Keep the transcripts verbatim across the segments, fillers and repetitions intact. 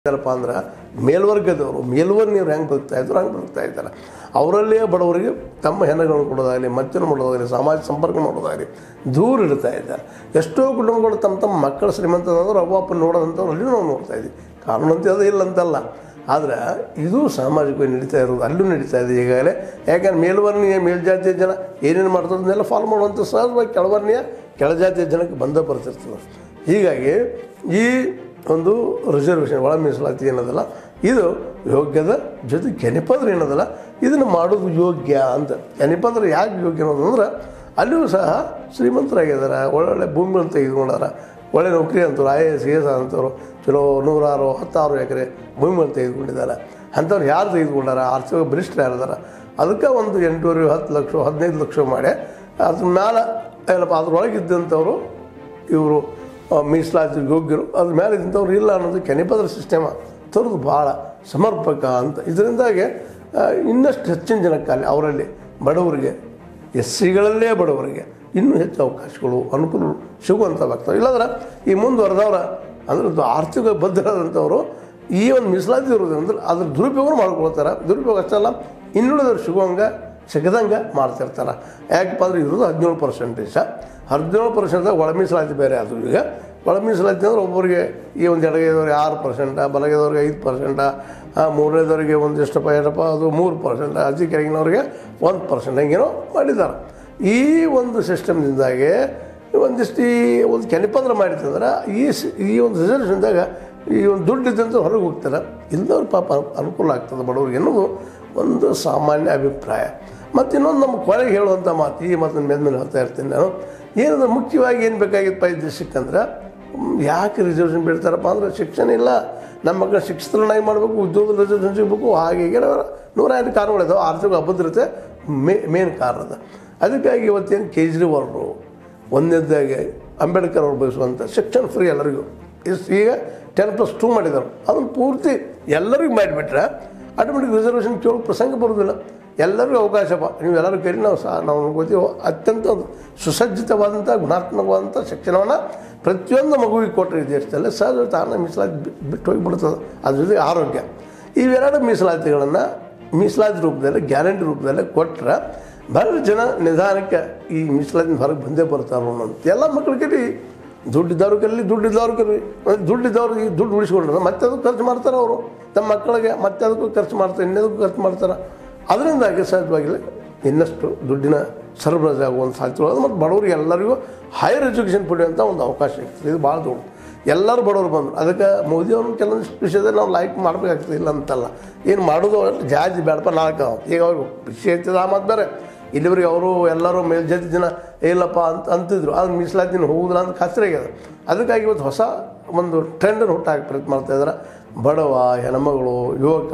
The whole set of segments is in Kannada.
ಏನಪ್ಪ ಅಂದ್ರೆ ಮೇಲ್ವರ್ಗದವರು ಮೇಲ್ವರ್ಗೀಯರು ಹೆಂಗೆ ಬದುಕ್ತಾ ಇದ್ರು ಹಂಗೆ ಬದುಕ್ತಾ ಇದ್ದಾರೆ. ಅವರಲ್ಲೇ ಬಡವರಿಗೆ ತಮ್ಮ ಹೆಣಗಳನ್ನು ಕೊಡೋದಾಗಲಿ, ಮಚ್ಚನ್ನು ಮಾಡೋದಾಗಲಿ, ಸಮಾಜ ಸಂಪರ್ಕ ಮಾಡೋದಾಗಲಿ ದೂರ ಇಡ್ತಾ ಇದ್ದಾರೆ. ಎಷ್ಟೋ ಕುಟುಂಬಗಳು ತಮ್ಮ ತಮ್ಮ ಮಕ್ಕಳ ಶ್ರೀಮಂತರಾದರೂ ಅವ್ವ ಅಪ್ಪನ ನೋಡೋದಂಥವ್ರು ಅಲ್ಲಿ ನಾವು ನೋಡ್ತಾ ಇದ್ದೀವಿ. ಕಾನೂನಂತೆ ಅದು ಇಲ್ಲ ಅಂತಲ್ಲ, ಆದರೆ ಇದು ಸಾಮಾಜಿಕವಾಗಿ ನಡೀತಾ ಇರೋದು ಅಲ್ಲೂ ನಡೀತಾ ಇದೆ ಈಗಾಗಲೇ. ಯಾಕಂದ್ರೆ ಮೇಲ್ವರ್ಣೀಯ ಮೇಲ್ಜಾತಿಯ ಜನ ಏನೇನು ಮಾಡ್ತಾರದನ್ನೆಲ್ಲ ಫಾಲೋ ಮಾಡುವಂಥ ಸಹಜವಾಗಿ ಕೆಳವರ್ಣೀಯ ಕೆಳಜಾತಿಯ ಜನಕ್ಕೆ ಬಂದ ಬರ್ತಿರ್ತದೆ. ಹೀಗಾಗಿ ಈ ಒಂದು ರಿಸರ್ವೇಷನ್ ಒಳ ಮೀಸಲಾತಿ ಏನದಲ್ಲ ಇದು ಯೋಗ್ಯದ ಜೊತೆ ಕೆನೆಪದ್ರ ಏನದಲ್ಲ ಇದನ್ನು ಮಾಡೋದು ಯೋಗ್ಯ ಅಂತ. ಕೆನೆಪದ್ರ ಯಾಕೆ ಯೋಗ್ಯ ಅನ್ನೋದಂದ್ರೆ ಅಲ್ಲಿಯೂ ಸಹ ಶ್ರೀಮಂತರಾಗಿದ್ದಾರೆ, ಒಳ್ಳೊಳ್ಳೆ ಭೂಮಿಗಳನ್ನು ತೆಗೆದುಕೊಂಡಾರ, ಒಳ್ಳೆ ನೌಕರಿ ಅಂತವ್ರು, I A S C S ಅಂತವರು ಚಲೋ ನೂರಾರು ಹತ್ತಾರು ಎಕರೆ ಭೂಮಿಗಳನ್ನು ತೆಗೆದುಕೊಂಡಿದ್ದಾರೆ. ಅಂಥವ್ರು ಯಾರು ತೆಗೆದುಕೊಂಡಾರ ಆರ್ಥಿಕ ಬಲಿಷ್ಠರು ಯಾರಿದಾರ ಅದಕ್ಕೆ ಒಂದು ಎಂಟೂವರೆ ಹತ್ತು ಲಕ್ಷ ಹದಿನೈದು ಲಕ್ಷ ಮಾಡಿ ಅದ್ರ ಮೇಲೆ ಏನಪ್ಪ ಅದ್ರೊಳಗಿದ್ದಂಥವ್ರು ಇವರು ಮೀಸಲಾತಿ ಯೋಗ್ಯರು, ಅದ್ರ ಮೇಲೆ ಇದ್ದಂಥವ್ರು ಇಲ್ಲ ಅನ್ನೋದು ಕೆನೆಪದ್ರ ಸಿಸ್ಟಮ ತರೋದು ಭಾಳ ಸಮರ್ಪಕ ಅಂತ. ಇದರಿಂದಾಗಿ ಇನ್ನಷ್ಟು ಹೆಚ್ಚಿನ ಜನಕ್ಕಲ್ಲಿ ಅವರಲ್ಲಿ ಬಡವರಿಗೆ ಎಸ್ ಸಿಗಳಲ್ಲೇ ಬಡವರಿಗೆ ಇನ್ನೂ ಹೆಚ್ಚು ಅವಕಾಶಗಳು ಅನುಕೂಲಗಳು ಸಿಗುವಂಥವಾಗ್ತವೆ. ಇಲ್ಲಾಂದ್ರೆ ಈ ಮುಂದುವರೆದವ್ರ ಅಂದ್ರೆ ಆರ್ಥಿಕ ಬದ್ಧರಾದಂಥವರು ಈ ಒಂದು ಮೀಸಲಾತಿ ಇರೋದ್ರಿಂದ ಅದ್ರ ದುರುಪಯೋಗ ಮಾಡ್ಕೊಳ್ತಾರೆ. ದುರುಪಯೋಗ ಅಷ್ಟಲ್ಲ ಇನ್ನುಳಿದವ್ರು ಸಿಗುವಂಗೆ ಸಿಗದಂಗೆ ಮಾಡ್ತಿರ್ತಾರೆ. ಯಾಕಪ್ಪ ಅಂದ್ರೆ ಇರೋದು ಹದಿನೇಳು ಪರ್ಸೆಂಟೇಜ ಹದಿನೇಳು ಪರ್ಸೆಂಟ್ದಾಗ ಒಳ ಮೀಸಲಾತಿ ಬೇರೆ ಆದರೂ ಈಗ ಒಳ ಮೀಸಲಾತಿ ಅಂದ್ರೆ ಒಬ್ಬರಿಗೆ ಈ ಒಂದು ಎಡಗೈದವ್ರಿಗೆ ಆರು ಪರ್ಸೆಂಟ, ಬಲಗೈದವ್ರಿಗೆ ಐದು ಪರ್ಸೆಂಟ, ಮೂರನೇದವ್ರಿಗೆ ಒಂದಿಷ್ಟಪ್ಪ ಎರಡಪ್ಪ ಅದು ಮೂರು ಪರ್ಸೆಂಟ್, ಅತಿ ಕೆಳಗಿನವ್ರಿಗೆ ಒಂದು ಪರ್ಸೆಂಟ್ ಹಂಗೇನೋ ಮಾಡಿದ್ದಾರೆ. ಈ ಒಂದು ಸಿಸ್ಟಮ್ದಿಂದಾಗೆ ಒಂದಿಷ್ಟು ಈ ಒಂದು ಕೆನೆಪದ್ರ ಮಾಡಿತ್ತಂದ್ರೆ ಈ ಈ ಒಂದು ರಿಸರ್ವೇಷನ್ದಾಗ ಈ ಒಂದು ದುಡ್ಡು ಇದ್ದಂತ ಹೊರಗೆ ಹೋಗ್ತಾರೆ, ಇಲ್ಲದವ್ರು ಪಾಪ ಅನುಕೂಲ ಆಗ್ತದೆ ಬಡವ್ರಿಗೆ ಅನ್ನೋದು ಒಂದು ಸಾಮಾನ್ಯ ಅಭಿಪ್ರಾಯ. ಮತ್ತು ಇನ್ನೊಂದು ನಮ್ಮ ಕೊನೆಗೆ ಹೇಳುವಂಥ ಮಾತು ಈ ಮಾತನ್ನು ಮೇಲೆ ಮೇಲೆ ಹೇಳ್ತಾ ಇರ್ತೀನಿ ನಾನು. ಏನಂದ್ರೆ ಮುಖ್ಯವಾಗಿ ಏನು ಬೇಕಾಗಿತ್ತಪ್ಪ ಈ ದೇಶಕ್ಕಂದ್ರೆ ಯಾಕೆ ರಿಸರ್ವೇಷನ್ ಬಿಡ್ತಾರಪ್ಪ ಅಂದ್ರೆ ಶಿಕ್ಷಣ ಇಲ್ಲ, ನಮ್ಮ ಮಕ್ಕಳು ಶಿಕ್ಷಿತರನ್ನಾಗಿ ಮಾಡಬೇಕು, ಉದ್ಯೋಗದ ರಿಸರ್ವೇಷನ್ ಸಿಗಬೇಕು, ಹಾಗೆ ಹೀಗೆ ನೂರ ಎಂಟು ಕಾರಣಗಳಿದಾವೆ. ಆರ್ಥಿಕ ಅಭದ್ರತೆ ಮೇ ಮೇನ್ ಕಾರಣ ಅದ. ಅದಕ್ಕಾಗಿ ಇವತ್ತೇನು ಕೇಜ್ರಿವಾಲ್ರು ಒಂದನೇದಾಗಿ ಅಂಬೇಡ್ಕರ್ ಅವ್ರು ಬಯಸುವಂಥ ಶಿಕ್ಷಣ ಫ್ರೀ ಎಲ್ಲರಿಗೂ ಇಸ್ ಈಗ ಟೆನ್ ಪ್ಲಸ್ ಟೂ ಮಾಡಿದರು, ಅದನ್ನು ಪೂರ್ತಿ ಎಲ್ಲರಿಗೂ ಮಾಡಿಬಿಟ್ರೆ ಆಟೋಮೆಟಿಕ್ ರಿಸರ್ವೇಷನ್ ಕೇಳೋ ಪ್ರಸಂಗ ಬರೋದಿಲ್ಲ. ಎಲ್ಲರಿಗೂ ಅವಕಾಶಪ್ಪ ನೀವು ಎಲ್ಲರೂ ಕರಿ ನಾವು ಸಹ ನಾವು ಗೊತ್ತೀವಿ ಅತ್ಯಂತ ಸುಸಜ್ಜಿತವಾದಂಥ ಗುಣಾತ್ಮಕವಾದಂಥ ಶಿಕ್ಷಣವನ್ನು ಪ್ರತಿಯೊಂದು ಮಗುವಿಗೆ ಕೊಟ್ಟರೆ ಈ ದೇಶದಲ್ಲಿ ಸಹಜ ತಾನೇ ಮೀಸಲಾತಿ ಬಿಟ್ಟು ಹೋಗಿಬಿಡ್ತದೆ. ಅದ್ರ ಜೊತೆಗೆ ಆರೋಗ್ಯ ಇವೆರಡು ಮೀಸಲಾತಿಗಳನ್ನು ಮೀಸಲಾತಿ ರೂಪದಲ್ಲಿ ಗ್ಯಾರಂಟಿ ರೂಪದಲ್ಲಿ ಕೊಟ್ಟರೆ ಬಹಳ ಜನ ನಿಧಾನಕ್ಕೆ ಈ ಮೀಸಲಾತಿನ ಹೊರಗೆ ಬಂದೇ ಬರ್ತಾರೆ ಅನ್ನೋದು. ಎಲ್ಲ ಮಕ್ಕಳು ಕಲಿ ದುಡ್ಡಿದ್ದವ್ರು ಕಲಿ ದುಡ್ಡಿದ್ದವ್ರು ಕಲಿ ದುಡ್ಡಿದ್ದವ್ರಿಗೆ ದುಡ್ಡು ಉಳಿಸ್ಕೊಂಡ್ರೆ ಮತ್ತೆ ಅದಕ್ಕೆ ಖರ್ಚು ಮಾಡ್ತಾರೆ ಅವರು ತಮ್ಮ ಮಕ್ಕಳಿಗೆ, ಮತ್ತೆ ಅದಕ್ಕೂ ಖರ್ಚು ಮಾಡ್ತಾರೆ, ಇನ್ನದಕ್ಕೂ ಖರ್ಚು ಮಾಡ್ತಾರೆ. ಅದರಿಂದಾಗಿ ಸಹಜವಾಗಿಲ್ಲ ಇನ್ನಷ್ಟು ದುಡ್ಡಿನ ಸರಬರಾಜು ಆಗುವಂಥ ಸಾಧ್ಯತೆಗಳು ಮತ್ತು ಬಡವರಿಗೆ ಎಲ್ಲರಿಗೂ ಹೈಯರ್ ಎಜುಕೇಷನ್ ಪಡೆಯುವಂಥ ಒಂದು ಅವಕಾಶ ಇರ್ತದೆ. ಇದು ಭಾಳ ದೊಡ್ಡ ಎಲ್ಲರೂ ಬಡವರು ಬಂದರು. ಅದಕ್ಕೆ ಮೋದಿಯವ್ರನ್ನ ಕೆಲವೊಂದು ವಿಷಯದಲ್ಲಿ ನಾವು ಲೈಕ್ ಮಾಡಬೇಕಾಗ್ತದೆ ಇಲ್ಲ ಅಂತಲ್ಲ, ಏನು ಮಾಡೋದು ಜಾಸ್ತಿ ಬೇಡಪ್ಪ ನಾಲ್ಕು ಈಗ ಅವ್ರಿಗೆ ವಿಷಯ ಇರ್ತದೆ. ಆ ಮಾತು ಬೇರೆ ಇಲ್ಲಿವರೆಗೆ ಅವರು ಎಲ್ಲರೂ ಮೇಲ್ಜಾತಿ ಜನ ಇಲ್ಲಪ್ಪ ಅಂತ ಅಂತಿದ್ರು, ಆದ್ರೆ ಮೀಸಲಾತಿನ ಹೋಗುದಿಲ್ಲ ಅಂತ ಖಾಸರಿಯಾಗ್ಯದ. ಅದಕ್ಕಾಗಿ ಇವತ್ತು ಹೊಸ ಒಂದು ಟ್ರೆಂಡನ್ನು ಹುಟ್ಟಾಕಿ ಪ್ರಯತ್ನ ಮಾಡ್ತಾಯಿದ್ದಾರೆ. ಬಡವ, ಹೆಣ್ಮಗಳು, ಯುವಕ,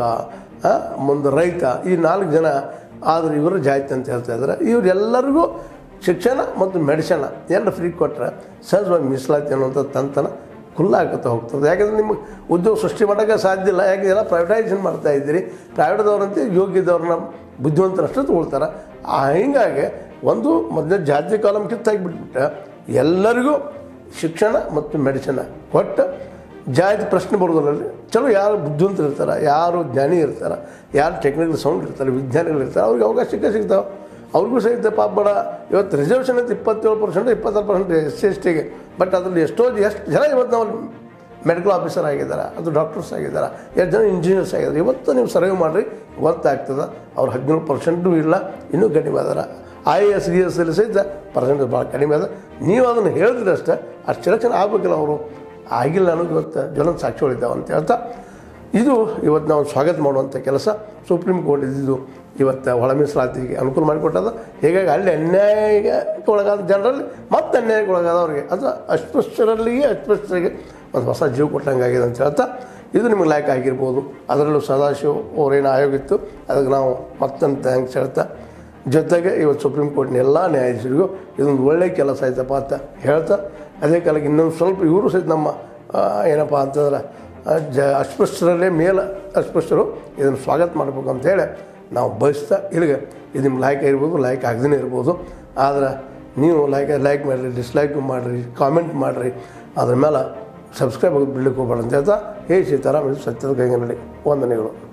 ಮುಂದೆ ರೈತ ಈ ನಾಲ್ಕು ಜನ ಆದರೆ ಇವರು ಜಾಯ್ತಿ ಅಂತ ಹೇಳ್ತಾ ಇದ್ದಾರೆ. ಇವರೆಲ್ಲರಿಗೂ ಶಿಕ್ಷಣ ಮತ್ತು ಮೆಡಿಸನ್ ಎರಡು ಫ್ರೀ ಕೊಟ್ಟರೆ ಸಹಜವಾಗಿ ಮೀಸಲಾತಿ ಅನ್ನುವಂಥ ತಂತನ ಖುಲ್ಲಾಗುತ್ತಾ ಹೋಗ್ತದೆ. ಯಾಕೆಂದರೆ ನಿಮಗೆ ಉದ್ಯೋಗ ಸೃಷ್ಟಿ ಮಾಡೋಕ್ಕೆ ಸಾಧ್ಯ ಇಲ್ಲ. ಯಾಕೆ ಎಲ್ಲ ಪ್ರೈವೇಟೈಸೇಷನ್ ಮಾಡ್ತಾ ಇದ್ದೀರಿ, ಪ್ರೈವೇಟ್ದವ್ರಂತೆ ಯೋಗ್ಯದವ್ರನ್ನ ಬುದ್ಧಿವಂತರಷ್ಟು ತೊಗೊಳ್ತಾರೆ. ಹೀಗಾಗಿ ಒಂದು ಮೊದಲನೇ ಜಾತಿ ಕಾಲಮ್ ಕಿತ್ತಾಗಿಬಿಟ್ಬಿಟ್ಟು ಎಲ್ಲರಿಗೂ ಶಿಕ್ಷಣ ಮತ್ತು ಮೆಡಿಸಿನ್ ಕೊಟ್ಟು ಜಾತಿ ಪ್ರಶ್ನೆ ಬರೋದ್ರಲ್ಲಿ ಚಲೋ ಯಾರು ಬುದ್ಧಿವಂತರು ಇರ್ತಾರೆ, ಯಾರು ಜ್ಞಾನಿ ಇರ್ತಾರೆ, ಯಾರು ಟೆಕ್ನಿಕಲ್ ಸೌಂಡ್ ಇರ್ತಾರೆ, ವಿಜ್ಞಾನಿಗಳು ಇರ್ತಾರೆ, ಅವ್ರಿಗೆ ಅವಕಾಶ ಸಿಕ್ಕ ಸಿಗ್ತಾವೆ. ಅವ್ರಿಗೂ ಸಹಿತ ಪಾಪ ಬಡ ಇವತ್ತು ರಿಸರ್ವೇಷನ್ ಅಂತ ಇಪ್ಪತ್ತೇಳು ಪರ್ಸೆಂಟ್ ಇಪ್ಪತ್ತಾರು ಪರ್ಸೆಂಟ್ ಎಸ್ ಸಿ ಎಸ್ ಟಿಗೆ. ಬಟ್ ಅದ್ರಲ್ಲಿ ಎಷ್ಟೋ ಎಷ್ಟು ಜನ ಇವತ್ತು ನಾವು ಮೆಡಿಕಲ್ ಆಫೀಸರ್ ಆಗಿದ್ದಾರೆ, ಅದು ಡಾಕ್ಟರ್ಸ್ ಆಗಿದ್ದಾರೆ, ಎಷ್ಟು ಜನ ಇಂಜಿನಿಯರ್ಸ್ ಆಗಿದ್ದಾರೆ. ಇವತ್ತು ನೀವು ಸರ್ವೆ ಮಾಡಿರಿ ಗೊತ್ತಾಗ್ತದೆ. ಅವ್ರು ಹದಿನೇಳು ಪರ್ಸೆಂಟು ಇಲ್ಲ, ಇನ್ನೂ ಕಡಿಮೆ ಅದಾರ. I A S D S ಅಲ್ಲಿ ಸಹಿತ ಪರ್ಸೆಂಟೇಜ್ ಭಾಳ ಕಡಿಮೆ ಅದ. ನೀವು ಅದನ್ನು ಹೇಳಿದ್ರೆ ಅಷ್ಟೇ ಅಷ್ಟು ಸೆಲೆಕ್ಷನ್ ಆಗಬೇಕಿಲ್ಲ. ಅವರು ಆಗಿಲ್ಲ ಅನ್ನೋದು ಇವತ್ತು ಜ್ವಲಂತ ಸಾಕ್ಷಿಗಳಿದ್ದಾವೆ ಅಂತ ಹೇಳ್ತಾ ಇದು ಇವತ್ತು ನಾವು ಸ್ವಾಗತ ಮಾಡುವಂಥ ಕೆಲಸ. ಸುಪ್ರೀಂ ಕೋರ್ಟ್ ಇದ್ದಿದ್ದು ಇವತ್ತು ಒಳ ಮೀಸಲಾತಿಗೆ ಅನುಕೂಲ ಮಾಡಿಕೊಟ್ಟದ. ಹೀಗಾಗಿ ಅಲ್ಲಿ ಅನ್ಯಾಯಕ್ಕೆ ಒಳಗಾದ ಜನರಲ್ಲಿ ಮತ್ತೆ ಅನ್ಯಾಯಕ್ಕೆ ಒಳಗಾದವ್ರಿಗೆ ಅದು ಅಸ್ಪೃಶ್ಯರಲ್ಲಿಗೆ ಅಸ್ಪೃಶ್ಯರಿಗೆ ಒಂದು ಹೊಸ ಜೀವ ಕೊಟ್ಟಂಗಾಗಿದೆ ಅಂತ ಹೇಳ್ತಾ ಇದು ನಿಮಗೆ ಲೈಕ್ ಆಗಿರ್ಬೋದು. ಅದರಲ್ಲೂ ಸದಾಶಿವ ಅವರೇನು ಆಯೋಗ ಇತ್ತು ಅದಕ್ಕೆ ನಾವು ಮತ್ತೊಂದು ಥ್ಯಾಂಕ್ಸ್ ಹೇಳ್ತಾ ಜೊತೆಗೆ ಇವತ್ತು ಸುಪ್ರೀಂ ಕೋರ್ಟ್ನ ಎಲ್ಲ ನ್ಯಾಯಾಧೀಶರಿಗೂ ಇದೊಂದು ಒಳ್ಳೆಯ ಕೆಲಸ ಆಯ್ತಪ್ಪ ಅಂತ ಹೇಳ್ತಾ ಅದೇ ಕಾಲಕ್ಕೆ ಇನ್ನೊಂದು ಸ್ವಲ್ಪ ಇವರು ಸಹಿತ ನಮ್ಮ ಏನಪ್ಪ ಅಂತಂದ್ರೆ ಜ ಅಸ್ಪೃಶ್ಯರಲ್ಲೇ ಮೇಲ ಅಸ್ಪೃಶ್ಯರು ಇದನ್ನು ಸ್ವಾಗತ ಮಾಡಬೇಕು ಅಂತೇಳಿ ನಾವು ಬಯಸ್ತಾ ಇಲ್ಲಿಗೆ ಇದು ನಿಮ್ಗೆ ಲೈಕ್ ಇರ್ಬೋದು, ಲೈಕ್ ಆಗದೇ ಇರ್ಬೋದು. ಆದರೆ ನೀವು ಲೈಕ್ ಲೈಕ್ ಮಾಡಿರಿ, ಡಿಸ್ಲೈಕ್ ಮಾಡಿರಿ, ಕಾಮೆಂಟ್ ಮಾಡಿರಿ, ಅದ್ರ ಮೇಲೆ ಸಬ್ಸ್ಕ್ರೈಬ್ ಆಗೋದು ಬಿಡ್ಲಿಕ್ಕೆ ಹೋಗ್ಬೇಡ ಅಂತ ಹೇಳ್ತಾ ಹೇ ಸೀತಾರಾಮ್ ಇದು ಸತ್ಯದ ಕೈಗನ್ನಡಿ ವಂದನೆಗಳು.